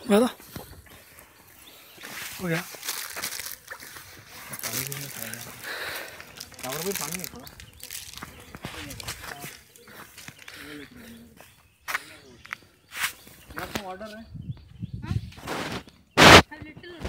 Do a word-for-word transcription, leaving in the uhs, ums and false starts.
बता हो गया और भी पानी है थोड़ा यार तो ऑर्डर है हां लिटिल